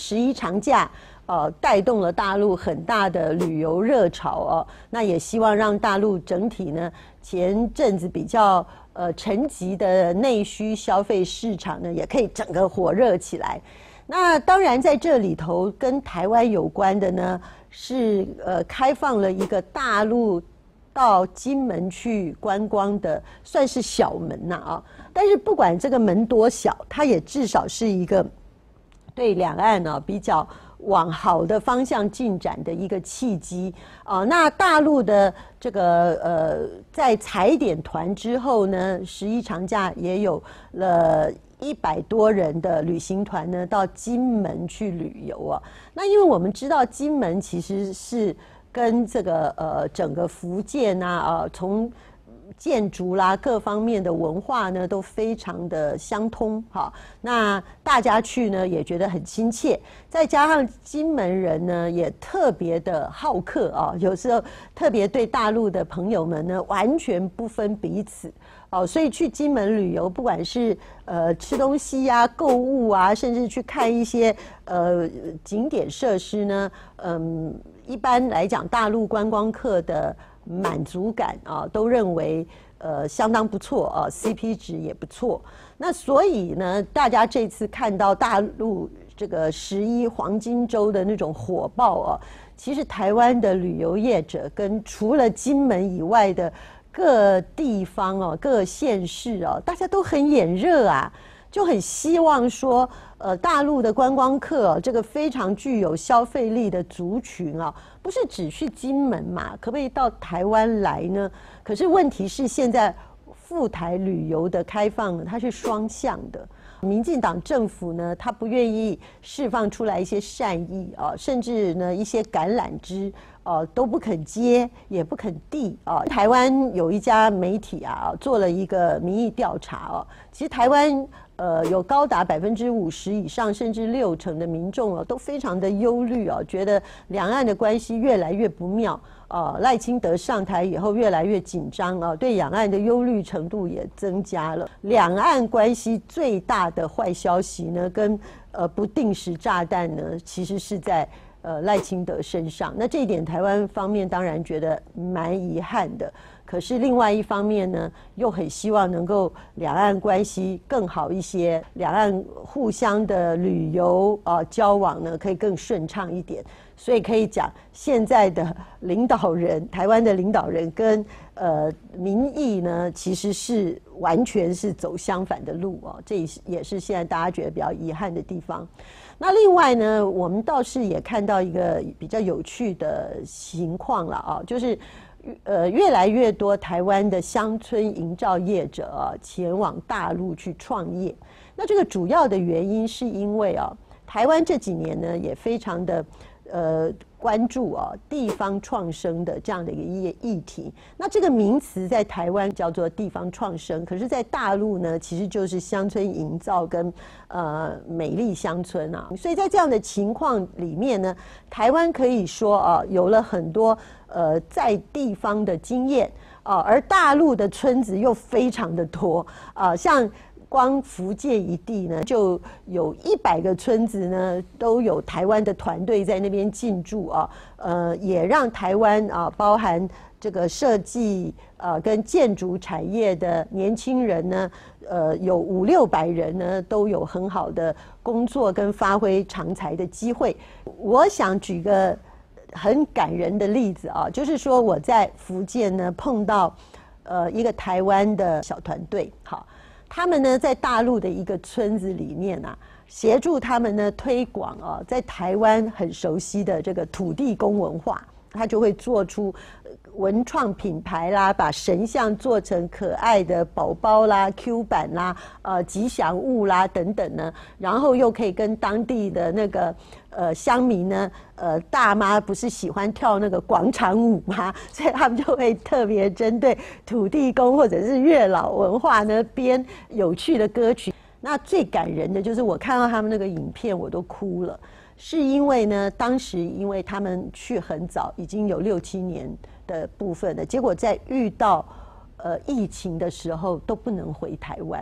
11长假。带动了大陆很大的旅游热潮哦，那也希望让大陆整体呢，前阵子比较沉寂的内需消费市场呢，也可以整个火热起来。那当然在这里头跟台湾有关的呢，是开放了一个大陆到金门去观光的，算是小门呐啊。但是不管这个门多小，它也至少是一个对两岸呢比较往好的方向进展的一个契机啊。那大陆的这个在踩点团之后呢，11长假也有了100多人的旅行团呢到金门去旅游啊。那因为我们知道金门其实是跟这个整个福建啊从建筑啦各方面的文化呢都非常的相通哈，那大家去呢也觉得很亲切，再加上金门人呢也特别的好客啊，有时候特别对大陆的朋友们呢完全不分彼此哦，所以去金门旅游，不管是吃东西啊、购物啊，甚至去看一些景点设施呢，一般来讲，大陆观光客的满足感啊，都认为相当不错啊 ，CP 值也不错。那所以呢，大家这次看到大陆这个11黄金周的那种火爆啊，其实台湾的旅游业者跟除了金门以外的各地方哦、各县市哦，大家都很眼热啊。就很希望说，大陆的观光客这个非常具有消费力的族群啊，不是只去金门嘛，可不可以到台湾来呢？可是问题是现在赴台旅游的开放，它是双向的。民进党政府呢，他不愿意释放出来一些善意啊，甚至呢一些橄榄枝都不肯接，也不肯递啊。台湾有一家媒体啊，做了一个民意调查哦，其实台湾有高达50%以上，甚至60%的民众都非常的忧虑觉得两岸的关系越来越不妙赖清德上台以后越来越紧张对两岸的忧虑程度也增加了。两岸关系最大的坏消息呢，跟不定时炸弹呢，其实是在赖清德身上。那这一点台湾方面当然觉得蛮遗憾的。可是另外一方面呢，又很希望能够两岸关系更好一些，两岸互相的旅游交往呢可以更顺畅一点。所以可以讲，现在的领导人，台湾的领导人跟民意呢，其实是完全是走相反的路这也是现在大家觉得比较遗憾的地方。那另外呢，我们倒是也看到一个比较有趣的情况了就是越来越多台湾的乡村营造业者前往大陆去创业。那这个主要的原因是因为台湾这几年呢也非常的关注地方创生的这样的一个议题。那这个名词在台湾叫做地方创生，可是在大陆呢其实就是乡村营造跟美丽乡村所以在这样的情况里面呢，台湾可以说有了很多在地方的经验而大陆的村子又非常的多像光福建一地呢，就有100个村子呢，都有台湾的团队在那边进驻也让台湾包含这个设计跟建筑产业的年轻人呢，有500-600人呢，都有很好的工作跟发挥长才的机会。我想举个很感人的例子就是说我在福建呢碰到一个台湾的小团队他们呢在大陆的一个村子里面协助他们呢推广在台湾很熟悉的这个土地公文化，他就会做出文创品牌啦，把神像做成可爱的宝宝啦、Q 版啦、吉祥物啦等等呢，然后又可以跟当地的那个乡民呢，大妈不是喜欢跳那个广场舞吗？所以他们就会特别针对土地公或者是月老文化呢编有趣的歌曲。那最感人的就是我看到他们那个影片我都哭了，是因为呢当时因为他们去很早，已经有6-7年的部分了，结果在遇到疫情的时候都不能回台湾。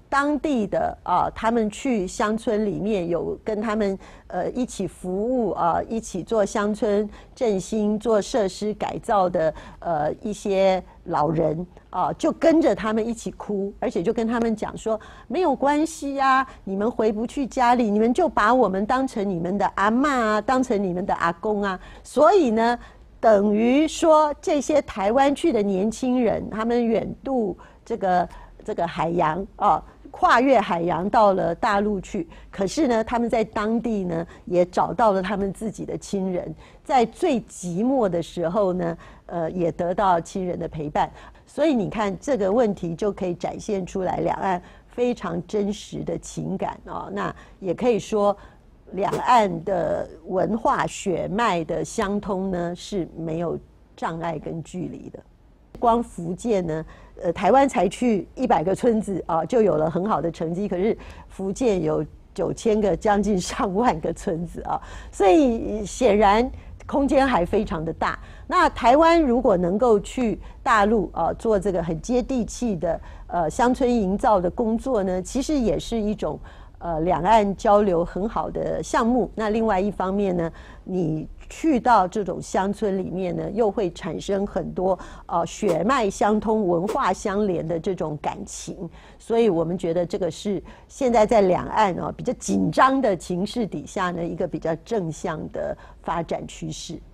当地的他们去乡村里面有跟他们一起服务一起做乡村振兴、做设施改造的一些老人就跟着他们一起哭，而且就跟他们讲说没有关系啊，你们回不去家里，你们就把我们当成你们的阿嬷啊，当成你们的阿公啊。所以呢，等于说这些台湾去的年轻人，他们远渡这个海洋跨越海洋到了大陆去，可是呢，他们在当地呢也找到了他们自己的亲人，在最寂寞的时候呢，也得到亲人的陪伴。所以你看这个问题就可以展现出来两岸非常真实的情感那也可以说，两岸的文化血脉的相通呢是没有障碍跟距离的。光福建呢，台湾才去100个村子就有了很好的成绩，可是福建有9000个，将近上万个村子所以显然空间还非常的大。那台湾如果能够去大陆做这个很接地气的乡村营造的工作呢，其实也是一种两岸交流很好的项目。那另外一方面呢，你去到这种乡村里面呢，又会产生很多血脉相通、文化相连的这种感情。所以我们觉得这个是现在在两岸比较紧张的情势底下呢，一个比较正向的发展趋势。